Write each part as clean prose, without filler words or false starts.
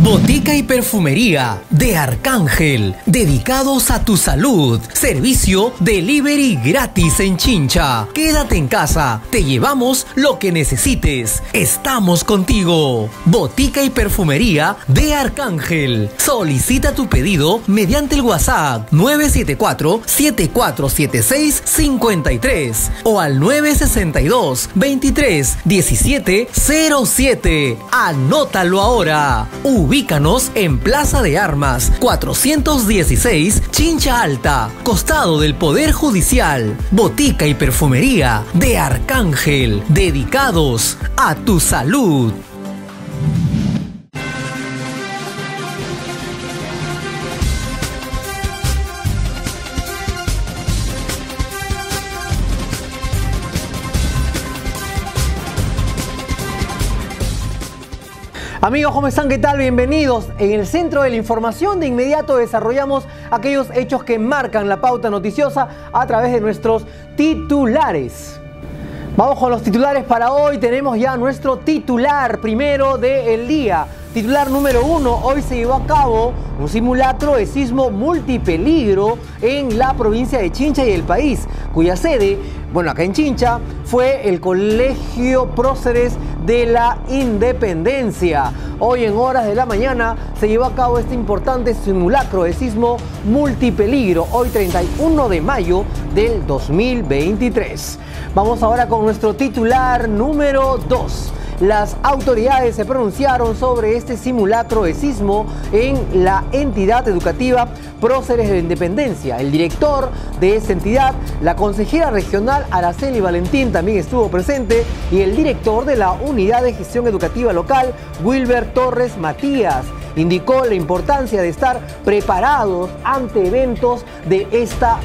Botica y perfumería de Arcángel, dedicados a tu salud. Servicio delivery gratis en Chincha. Quédate en casa, te llevamos lo que necesites. Estamos contigo. Botica y perfumería de Arcángel. Solicita tu pedido mediante el WhatsApp 974-747653 o al 962-23-1707. Anótalo ahora. Ubícanos en Plaza de Armas 416 Chincha Alta, costado del Poder Judicial. Botica y perfumería de Arcángel, dedicados a tu salud. Amigos, ¿cómo están? ¿Qué tal? Bienvenidos. En el centro de la información de inmediato desarrollamos aquellos hechos que marcan la pauta noticiosa a través de nuestros titulares. Vamos con los titulares para hoy. Tenemos ya nuestro titular primero del día. Titular número 1, hoy se llevó a cabo un simulacro de sismo multipeligro en la provincia de Chincha y el país, cuya sede, bueno, acá en Chincha, fue el Colegio Próceres de la Independencia. Hoy en horas de la mañana se llevó a cabo este importante simulacro de sismo multipeligro, hoy 31 de mayo del 2023. Vamos ahora con nuestro titular número 2. Las autoridades se pronunciaron sobre este simulacro de sismo en la entidad educativa Próceres de la Independencia. El director de esa entidad, la consejera regional Araceli Valentín, también estuvo presente, y el director de la Unidad de Gestión Educativa Local, Wilber Torres Matías. Indicó la importancia de estar preparados ante eventos de esta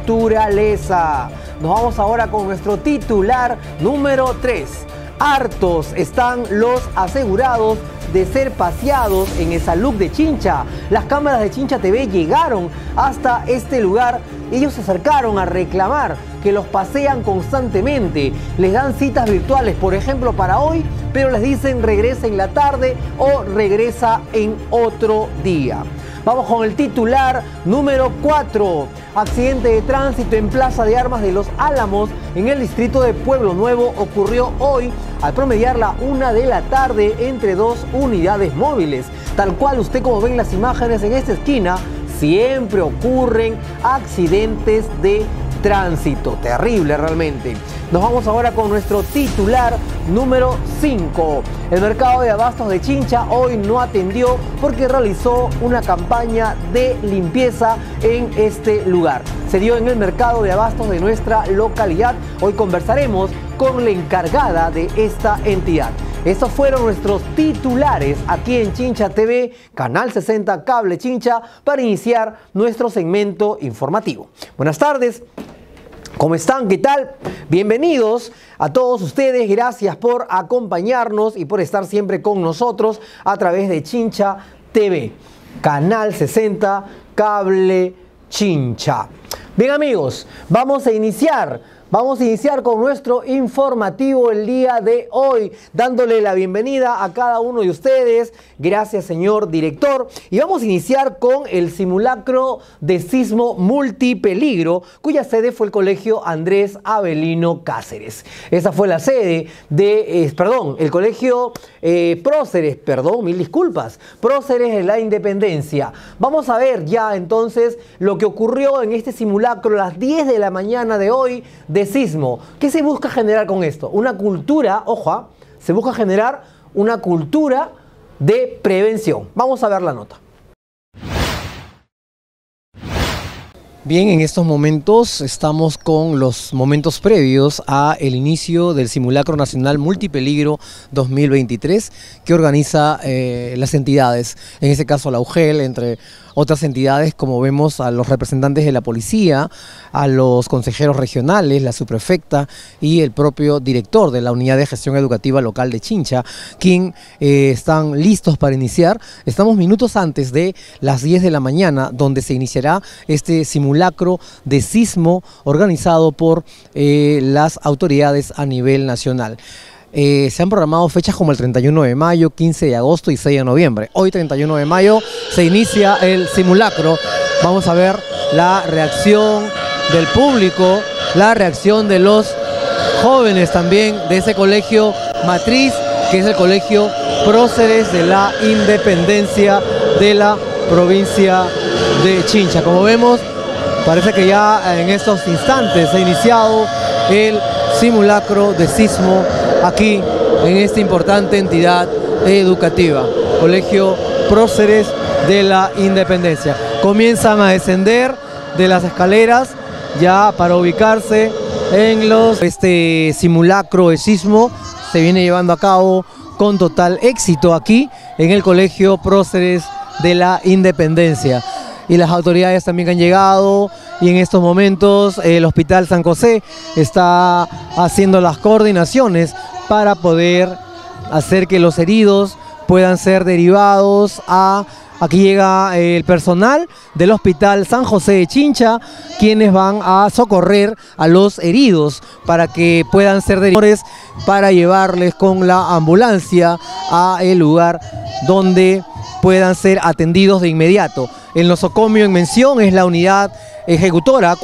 naturaleza. Nos vamos ahora con nuestro titular número 3. Hartos están los asegurados de ser paseados en el Salud de Chincha. Las cámaras de Chincha TV llegaron hasta este lugar. Ellos se acercaron a reclamar que los pasean constantemente. Les dan citas virtuales, por ejemplo, para hoy, pero les dicen regresa en la tarde o regresa en otro día. Vamos con el titular número 4. Accidente de tránsito en Plaza de Armas de Los Álamos, en el distrito de Pueblo Nuevo, ocurrió hoy al promediar la 1 de la tarde entre dos unidades móviles. Tal cual usted como ven las imágenes en esta esquina, siempre ocurren accidentes de tránsito. Terrible realmente. Nos vamos ahora con nuestro titular número 5. El mercado de abastos de Chincha hoy no atendió porque realizó una campaña de limpieza en este lugar. Se dio en el mercado de abastos de nuestra localidad. Hoy conversaremos con la encargada de esta entidad. Estos fueron nuestros titulares aquí en Chincha TV, Canal 60 Cable Chincha, para iniciar nuestro segmento informativo. Buenas tardes. ¿Cómo están? ¿Qué tal? Bienvenidos a todos ustedes. Gracias por acompañarnos y por estar siempre con nosotros a través de Chincha TV, Canal 60 Cable Chincha. Bien, amigos, vamos a iniciar con nuestro informativo el día de hoy, dándole la bienvenida a cada uno de ustedes. Gracias, señor director. Y vamos a iniciar con el simulacro de sismo multipeligro, cuya sede fue el Colegio Andrés Avelino Cáceres. Esa fue la sede de, el Colegio Próceres, mil disculpas, Próceres de la Independencia. Vamos a ver ya entonces lo que ocurrió en este simulacro a las 10 de la mañana de hoy de sismo. ¿Qué se busca generar con esto? Una cultura, ojo, se busca generar una cultura de prevención. Vamos a ver la nota. Bien, en estos momentos estamos con los momentos previos a el inicio del Simulacro Nacional Multipeligro 2023 que organiza las entidades, en este caso la UGEL, entre otras entidades, como vemos a los representantes de la policía, a los consejeros regionales, la subprefecta y el propio director de la Unidad de Gestión Educativa Local de Chincha, quien están listos para iniciar. Estamos minutos antes de las 10 de la mañana, donde se iniciará este simulacro de sismo organizado por las autoridades a nivel nacional. se han programado fechas como el 31 de mayo, 15 de agosto y 6 de noviembre. Hoy, 31 de mayo, se inicia el simulacro. Vamos a ver la reacción del público, la reacción de los jóvenes también de ese colegio matriz, que es el Colegio Próceres de la Independencia de la provincia de Chincha. Como vemos, parece que ya en estos instantes se ha iniciado el simulacro de sismo aquí en esta importante entidad educativa, Colegio Próceres de la Independencia. Comienzan a descender de las escaleras ya para ubicarse en este simulacro de sismo. Se viene llevando a cabo con total éxito aquí en el Colegio Próceres de la Independencia. Y las autoridades también han llegado, y en estos momentos el Hospital San José está haciendo las coordinaciones para poder hacer que los heridos puedan ser derivados a... Aquí llega el personal del Hospital San José de Chincha, quienes van a socorrer a los heridos para que puedan ser derivados, para llevarles con la ambulancia a el lugar donde puedan ser atendidos de inmediato. El nosocomio en mención es la unidad ejecutora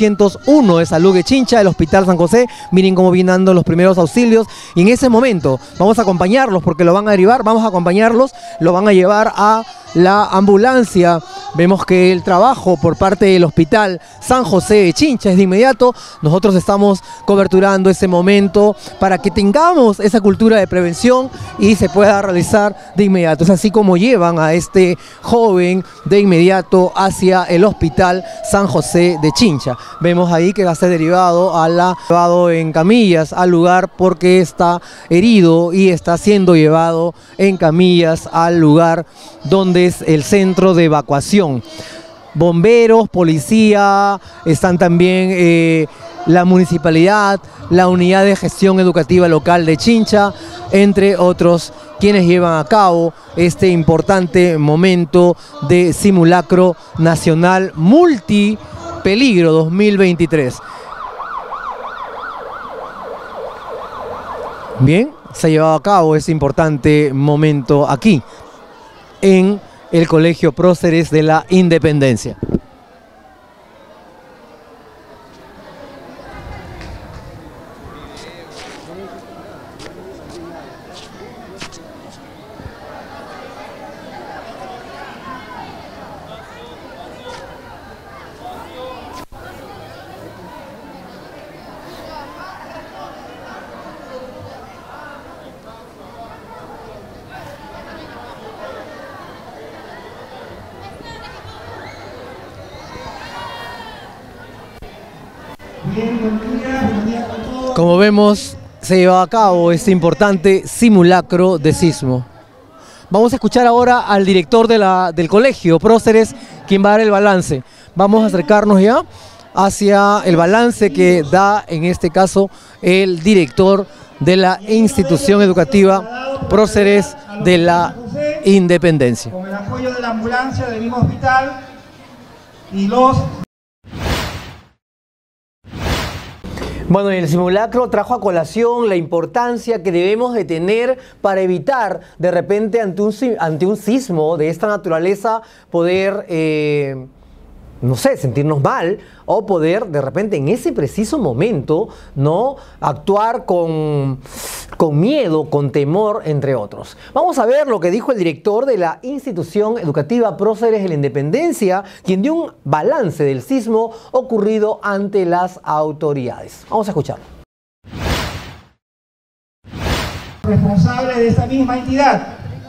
401 de salud de Chincha, del Hospital San José. Miren cómo vienen dando los primeros auxilios, y en ese momento vamos a acompañarlos porque lo van a derivar, vamos a acompañarlos, lo van a llevar a la ambulancia. Vemos que el trabajo por parte del Hospital San José de Chincha es de inmediato. Nosotros estamos coberturando ese momento para que tengamos esa cultura de prevención y se pueda realizar de inmediato. Es así como llevan a este joven de inmediato hacia el Hospital San José de Chincha. Vemos ahí que va a ser derivado en camillas al lugar porque está herido y está siendo llevado en camillas al lugar donde es el centro de evacuación. Bomberos, policía, están también la municipalidad, la unidad de gestión educativa local de Chincha, entre otros, quienes llevan a cabo este importante momento de simulacro nacional multipeligro 2023. Bien, se ha llevado a cabo este importante momento aquí en el Colegio Próceres de la Independencia. Como vemos, se lleva a cabo este importante simulacro de sismo. Vamos a escuchar ahora al director del colegio Próceres, quien va a dar el balance. Vamos a acercarnos ya hacia el balance que da, en este caso, el director de la institución educativa Próceres de la Independencia. Con el apoyo de la ambulancia del mismo hospital y los... Bueno, el simulacro trajo a colación la importancia que debemos de tener para evitar de repente ante un sismo de esta naturaleza poder, no sé, sentirnos mal, o poder de repente en ese preciso momento no actuar con miedo, con temor, entre otros. Vamos a ver lo que dijo el director de la institución educativa Próceres de la Independencia, quien dio un balance del sismo ocurrido ante las autoridades. Vamos a escucharlo. Responsables de esta misma entidad: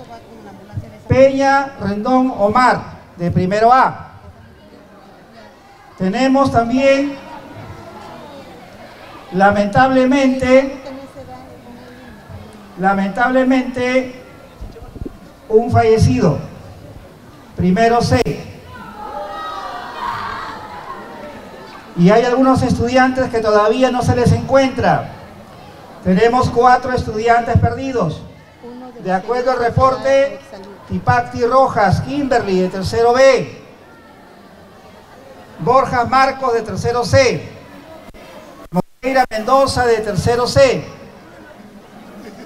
Peña Rendón Omar, de primero A. Tenemos también, lamentablemente, un fallecido, primero C. Y hay algunos estudiantes que todavía no se les encuentra. Tenemos 4 estudiantes perdidos. De acuerdo al reporte, Tipacti Rojas Kimberly, de tercero B. Borja Marcos, de tercero C. Moreira Mendoza, de tercero C.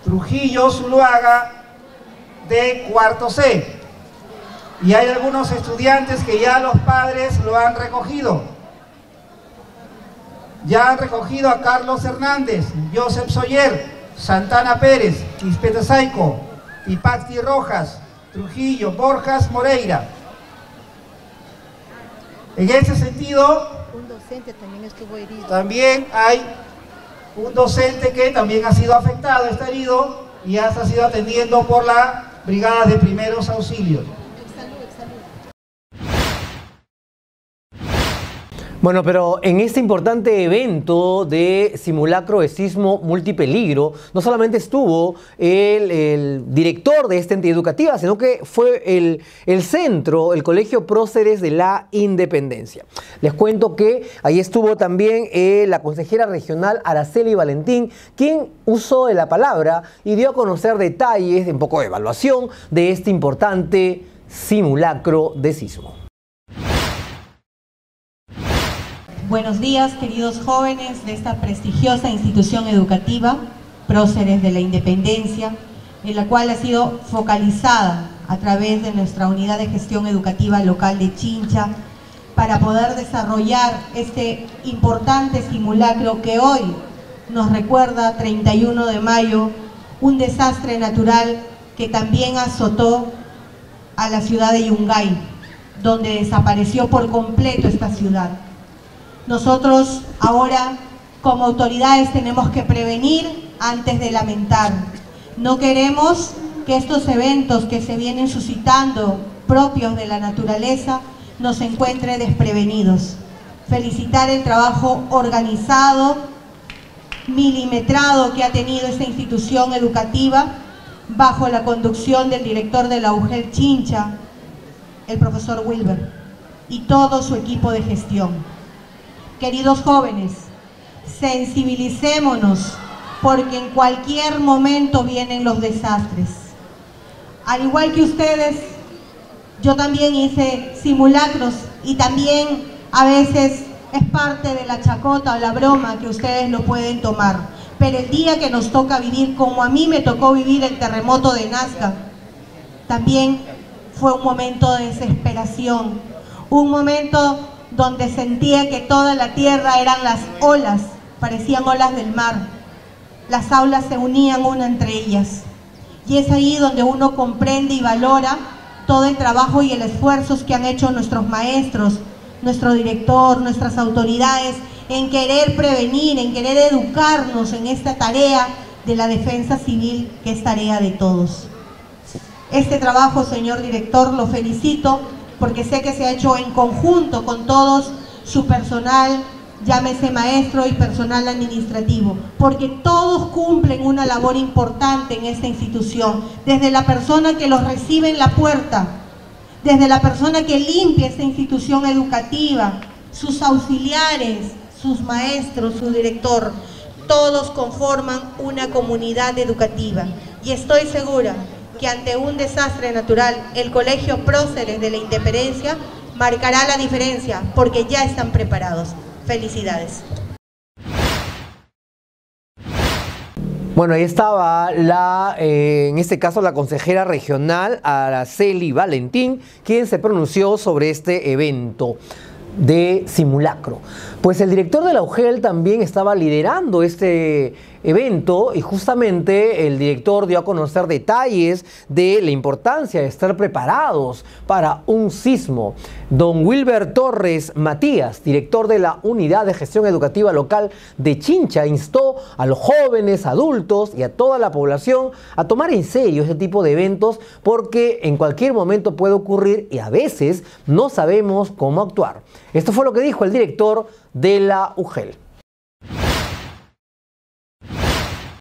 Trujillo Zuluaga, de cuarto C. Y hay algunos estudiantes que ya los padres lo han recogido. Ya han recogido a Carlos Hernández, Joseph Soyer, Santana Pérez, Ispeta Saico, Tipacti Rojas, Trujillo, Borjas, Moreira. En ese sentido, un docente también estuvo herido. También hay un docente que también ha sido afectado, está herido y ya se ha sido atendiendo por la brigada de primeros auxilios. Bueno, pero en este importante evento de simulacro de sismo multipeligro, no solamente estuvo el director de esta entidad educativa, sino que fue el centro, el Colegio Próceres de la Independencia. Les cuento que ahí estuvo también la consejera regional Araceli Valentín, quien usó de la palabra y dio a conocer detalles, un poco de evaluación de este importante simulacro de sismo. Buenos días, queridos jóvenes de esta prestigiosa institución educativa, Próceres de la Independencia, en la cual ha sido focalizada a través de nuestra unidad de gestión educativa local de Chincha para poder desarrollar este importante simulacro que hoy nos recuerda, 31 de mayo, un desastre natural que también azotó a la ciudad de Yungay, donde desapareció por completo esta ciudad. Nosotros ahora, como autoridades, tenemos que prevenir antes de lamentar. No queremos que estos eventos que se vienen suscitando, propios de la naturaleza, nos encuentren desprevenidos. Felicitar el trabajo organizado, milimetrado que ha tenido esta institución educativa, bajo la conducción del director de la UGEL Chincha, el profesor Wilber, y todo su equipo de gestión. Queridos jóvenes, sensibilicémonos porque en cualquier momento vienen los desastres. Al igual que ustedes, yo también hice simulacros y también a veces es parte de la chacota o la broma que ustedes lo pueden tomar. Pero el día que nos toca vivir, como a mí me tocó vivir el terremoto de Nazca, también fue un momento de desesperación, un momento donde sentía que toda la tierra eran las olas, parecían olas del mar. Las aulas se unían una entre ellas. Y es ahí donde uno comprende y valora todo el trabajo y el esfuerzo que han hecho nuestros maestros, nuestro director, nuestras autoridades, en querer prevenir, en querer educarnos en esta tarea de la defensa civil, que es tarea de todos. Este trabajo, señor director, lo felicito, porque sé que se ha hecho en conjunto con todos su personal, llámese maestro y personal administrativo, porque todos cumplen una labor importante en esta institución, desde la persona que los recibe en la puerta, desde la persona que limpia esta institución educativa, sus auxiliares, sus maestros, su director, todos conforman una comunidad educativa. Y estoy segura que ante un desastre natural, el Colegio Próceres de la Independencia marcará la diferencia, porque ya están preparados. Felicidades. Bueno, ahí estaba en este caso la consejera regional Araceli Valentín, quien se pronunció sobre este evento de simulacro. Pues el director de la UGEL también estaba liderando este evento y justamente el director dio a conocer detalles de la importancia de estar preparados para un sismo. Don Wilber Torres Matías, director de la Unidad de Gestión Educativa Local de Chincha, instó a los jóvenes, adultos y a toda la población a tomar en serio este tipo de eventos porque en cualquier momento puede ocurrir y a veces no sabemos cómo actuar. Esto fue lo que dijo el director de la UGEL.